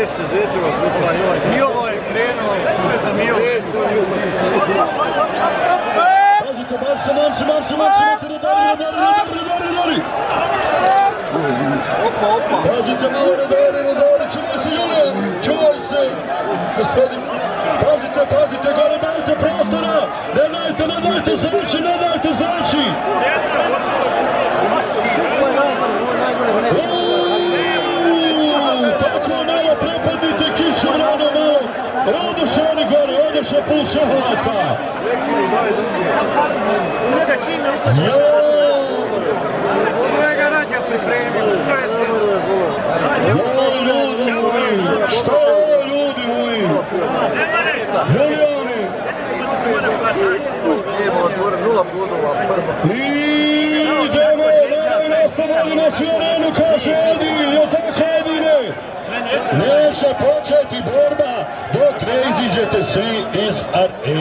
Jeste, Zečevac, i ovo je krenuo, Pazite, momci, redari! Opa! Pazite malo, redari, čuvaj se! Gospodin, pazite, gore, dajte prostora! Ne dajte zaći! Tako malo prepadnite kišu, malo! Odoše oni gore, odoše pol Šehovaca! Što je ljudi moji? Julijani! Idemo, nastavili nas i arenu, kaže Edi, jel tako Edine? Neće početi borba dok ne iziđete svi iz arene.